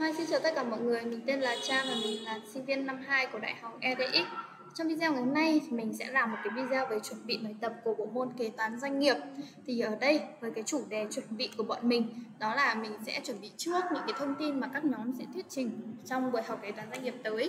Hi, xin chào tất cả mọi người, mình tên là Trang và mình là sinh viên năm 2 của Đại học EDX. Trong video ngày hôm nay thì mình sẽ làm một cái video về chuẩn bị bài tập của bộ môn kế toán doanh nghiệp. Thì ở đây với cái chủ đề chuẩn bị của bọn mình đó là mình sẽ chuẩn bị trước những cái thông tin mà các nhóm sẽ thuyết trình trong buổi học kế toán doanh nghiệp tới.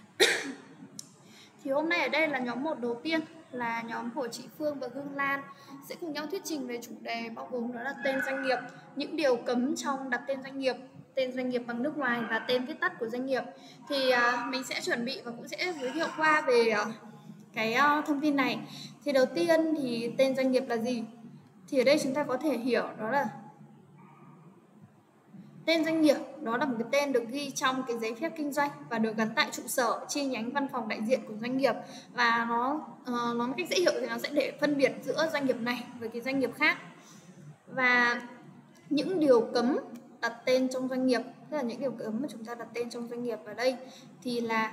Thì hôm nay ở đây là nhóm 1 đầu tiên là nhóm của chị Phương và Hương Lan sẽ cùng nhau thuyết trình về chủ đề bao gồm đó là tên doanh nghiệp, những điều cấm trong đặt tên doanh nghiệp bằng nước ngoài và tên viết tắt của doanh nghiệp. Thì mình sẽ chuẩn bị và cũng sẽ giới thiệu qua về cái thông tin này. Thì đầu tiên thì tên doanh nghiệp là gì? Thì ở đây chúng ta có thể hiểu đó là tên doanh nghiệp đó là một cái tên được ghi trong cái giấy phép kinh doanh và được gắn tại trụ sở, chi nhánh, văn phòng đại diện của doanh nghiệp, và nó một cách dễ hiểu thì nó sẽ để phân biệt giữa doanh nghiệp này với cái doanh nghiệp khác. Và những điều cấm đặt tên trong doanh nghiệp, tức là những điều cấm mà chúng ta đặt tên trong doanh nghiệp ở đây thì là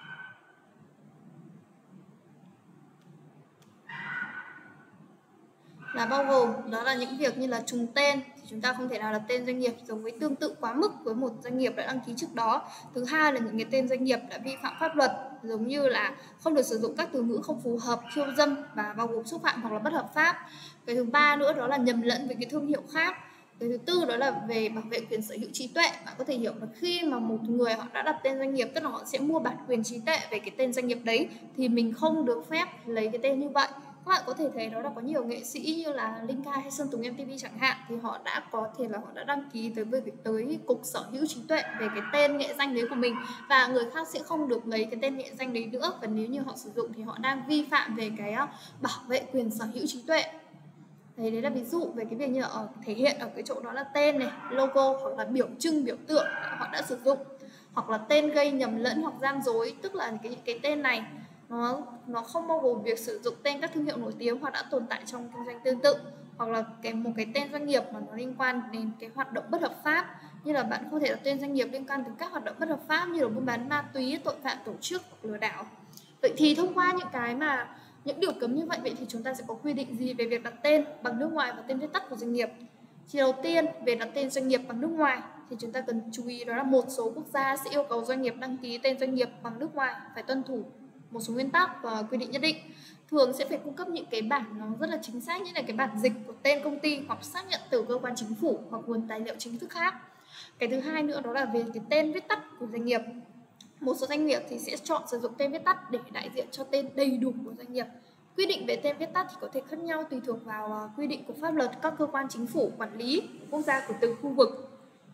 bao gồm đó là những việc như là trùng tên, thì chúng ta không thể nào đặt tên doanh nghiệp giống với tương tự quá mức với một doanh nghiệp đã đăng ký trước đó. Thứ hai là những cái tên doanh nghiệp đã vi phạm pháp luật, giống như là không được sử dụng các từ ngữ không phù hợp, khiêu dâm và bao gồm xúc phạm hoặc là bất hợp pháp. Cái thứ ba nữa đó là nhầm lẫn với cái thương hiệu khác. Cái thứ tư đó là về bảo vệ quyền sở hữu trí tuệ. Bạn có thể hiểu là khi mà một người họ đã đặt tên doanh nghiệp, tức là họ sẽ mua bản quyền trí tuệ về cái tên doanh nghiệp đấy, thì mình không được phép lấy cái tên như vậy. Các bạn có thể thấy đó là có nhiều nghệ sĩ như là Linh Ca hay Sơn Tùng MTV chẳng hạn, thì họ đã đăng ký tới cục sở hữu trí tuệ về cái tên nghệ danh đấy của mình, và người khác sẽ không được lấy cái tên nghệ danh đấy nữa, và nếu như họ sử dụng thì họ đang vi phạm về cái bảo vệ quyền sở hữu trí tuệ. Đấy là ví dụ về cái việc như là thể hiện ở cái chỗ đó là tên này, logo hoặc là biểu trưng, biểu tượng họ đã sử dụng, hoặc là tên gây nhầm lẫn hoặc gian dối, tức là cái tên này nó không bao gồm việc sử dụng tên các thương hiệu nổi tiếng hoặc đã tồn tại trong kinh doanh tương tự, hoặc là một cái tên doanh nghiệp mà nó liên quan đến cái hoạt động bất hợp pháp, như là bạn không thể đặt tên doanh nghiệp liên quan đến các hoạt động bất hợp pháp như là buôn bán ma túy, tội phạm tổ chức hoặc lừa đảo. Vậy thì thông qua những điều cấm như vậy thì chúng ta sẽ có quy định gì về việc đặt tên bằng nước ngoài và tên viết tắt của doanh nghiệp? Thì đầu tiên, về đặt tên doanh nghiệp bằng nước ngoài thì chúng ta cần chú ý đó là một số quốc gia sẽ yêu cầu doanh nghiệp đăng ký tên doanh nghiệp bằng nước ngoài phải tuân thủ một số nguyên tắc và quy định nhất định. Thường sẽ phải cung cấp những cái bản nó rất là chính xác, như là cái bản dịch của tên công ty hoặc xác nhận từ cơ quan chính phủ hoặc nguồn tài liệu chính thức khác. Cái thứ hai nữa đó là về cái tên viết tắt của doanh nghiệp. Một số doanh nghiệp thì sẽ chọn sử dụng tên viết tắt để đại diện cho tên đầy đủ của doanh nghiệp. Quy định về tên viết tắt thì có thể khác nhau tùy thuộc vào quy định của pháp luật, các cơ quan chính phủ quản lý quốc gia của từng khu vực.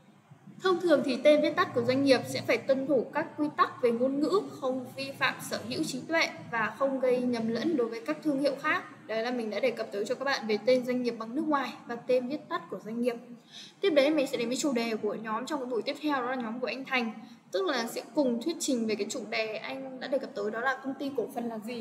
Thông thường thì tên viết tắt của doanh nghiệp sẽ phải tuân thủ các quy tắc về ngôn ngữ, không vi phạm sở hữu trí tuệ và không gây nhầm lẫn đối với các thương hiệu khác. Đấy là mình đã đề cập tới cho các bạn về tên doanh nghiệp bằng nước ngoài và tên viết tắt của doanh nghiệp. Tiếp đến mình sẽ đến với chủ đề của nhóm trong cái buổi tiếp theo, đó là nhóm của anh Thành, tức là sẽ cùng thuyết trình về cái chủ đề anh đã đề cập tới, đó là công ty cổ phần là gì,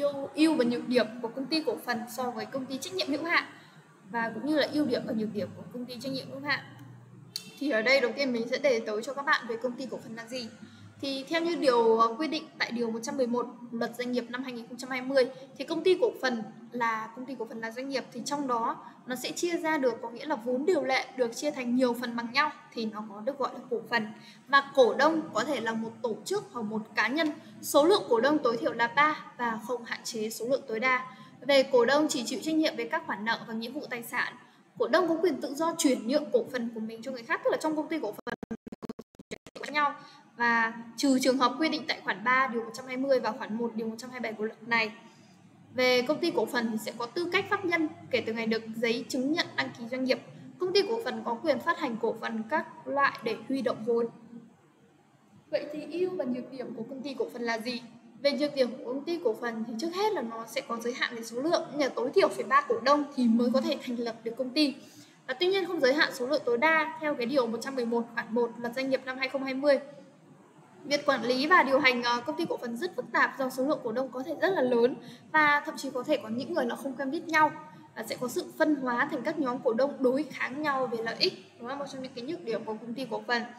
ưu và nhược điểm của công ty cổ phần so với công ty trách nhiệm hữu hạn, và cũng như là ưu điểm và nhược điểm của công ty trách nhiệm hữu hạn. Thì ở đây đầu tiên mình sẽ đề tới cho các bạn về công ty cổ phần là gì. Thì theo như quy định tại điều 111 Luật Doanh nghiệp năm 2020 thì công ty cổ phần là doanh nghiệp, thì trong đó nó sẽ chia ra được, có nghĩa là vốn điều lệ được chia thành nhiều phần bằng nhau thì nó có được gọi là cổ phần. Và cổ đông có thể là một tổ chức hoặc một cá nhân, số lượng cổ đông tối thiểu là 3 và không hạn chế số lượng tối đa. Về cổ đông chỉ chịu trách nhiệm về các khoản nợ và nghĩa vụ tài sản. Cổ đông có quyền tự do chuyển nhượng cổ phần của mình cho người khác, tức là trong công ty cổ phần khác nhau, và trừ trường hợp quy định tại khoản 3 điều 120 và khoản 1 điều 127 của luật này. Về công ty cổ phần thì sẽ có tư cách pháp nhân kể từ ngày được giấy chứng nhận đăng ký doanh nghiệp. Công ty cổ phần có quyền phát hành cổ phần các loại để huy động vốn. Vậy thì ưu và nhược điểm của công ty cổ phần là gì? Về nhược điểm của công ty cổ phần thì trước hết là nó sẽ có giới hạn về số lượng, như là tối thiểu phải 3 cổ đông thì mới có thể thành lập được công ty. Và tuy nhiên không giới hạn số lượng tối đa theo cái điều 111 khoản 1 Luật Doanh nghiệp năm 2020. Việc quản lý và điều hành công ty cổ phần rất phức tạp do số lượng cổ đông có thể rất là lớn, và thậm chí có thể có những người là không quen biết nhau, và sẽ có sự phân hóa thành các nhóm cổ đông đối kháng nhau về lợi ích. Đó là một trong những cái nhược điểm của công ty cổ phần.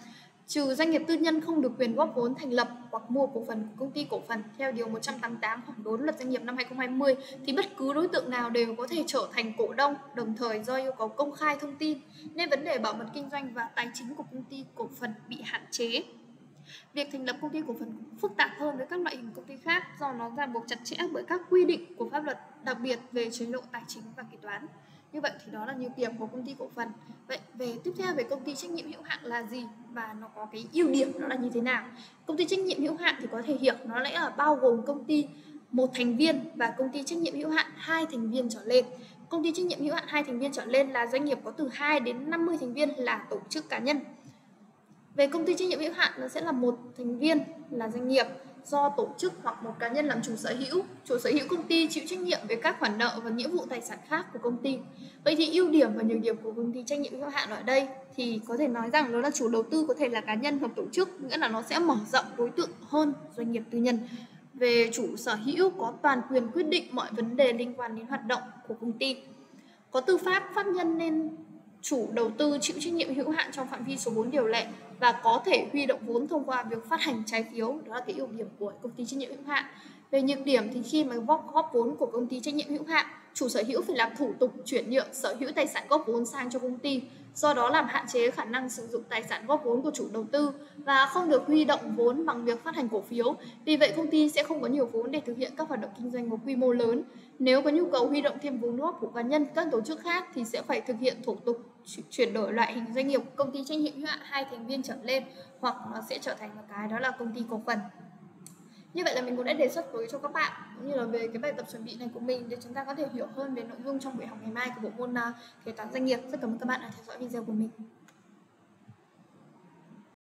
trừ doanh nghiệp tư nhân không được quyền góp vốn thành lập hoặc mua cổ phần của công ty cổ phần theo điều 188 khoản 4 Luật Doanh nghiệp năm 2020 thì bất cứ đối tượng nào đều có thể trở thành cổ đông, đồng thời do yêu cầu công khai thông tin nên vấn đề bảo mật kinh doanh và tài chính của công ty cổ phần bị hạn chế. Việc thành lập công ty cổ phần cũng phức tạp hơn với các loại hình công ty khác do nó ràng buộc chặt chẽ bởi các quy định của pháp luật, đặc biệt về chế độ tài chính và kế toán. Như vậy thì đó là nhược điểm của công ty cổ phần. Vậy tiếp theo về công ty trách nhiệm hữu hạn là gì và nó có cái ưu điểm nó là như thế nào? Công ty trách nhiệm hữu hạn thì có thể hiểu nó là bao gồm công ty một thành viên và công ty trách nhiệm hữu hạn 2 thành viên trở lên. Công ty trách nhiệm hữu hạn 2 thành viên trở lên là doanh nghiệp có từ 2 đến 50 thành viên là tổ chức cá nhân. Về công ty trách nhiệm hữu hạn, nó sẽ là một thành viên là doanh nghiệp do tổ chức hoặc một cá nhân làm chủ sở hữu. Chủ sở hữu công ty chịu trách nhiệm về các khoản nợ và nghĩa vụ tài sản khác của công ty. Vậy thì ưu điểm và nhược điểm của công ty trách nhiệm hữu hạn ở đây thì có thể nói rằng đó là chủ đầu tư có thể là cá nhân hoặc tổ chức, nghĩa là nó sẽ mở rộng đối tượng hơn doanh nghiệp tư nhân. Về chủ sở hữu có toàn quyền quyết định mọi vấn đề liên quan đến hoạt động của công ty. Có tư pháp nhân nên chủ đầu tư chịu trách nhiệm hữu hạn trong phạm vi số 4 điều lệ và có thể huy động vốn thông qua việc phát hành trái phiếu. Đó là cái ưu điểm của công ty trách nhiệm hữu hạn. Về nhược điểm thì khi mà góp vốn của công ty trách nhiệm hữu hạn, chủ sở hữu phải làm thủ tục chuyển nhượng sở hữu tài sản góp vốn sang cho công ty, do đó làm hạn chế khả năng sử dụng tài sản góp vốn của chủ đầu tư và không được huy động vốn bằng việc phát hành cổ phiếu. Vì vậy công ty sẽ không có nhiều vốn để thực hiện các hoạt động kinh doanh có quy mô lớn. Nếu có nhu cầu huy động thêm vốn góp của cá nhân, các tổ chức khác thì sẽ phải thực hiện thủ tục chuyển đổi loại hình doanh nghiệp công ty trách nhiệm hữu hạn 2 thành viên trở lên, hoặc nó sẽ trở thành một cái đó là công ty cổ phần. Như vậy là mình cũng đã đề xuất với cho các bạn cũng như là về cái bài tập chuẩn bị này của mình để chúng ta có thể hiểu hơn về nội dung trong buổi học ngày mai của bộ môn kế toán doanh nghiệp. Rất cảm ơn các bạn đã theo dõi video của mình.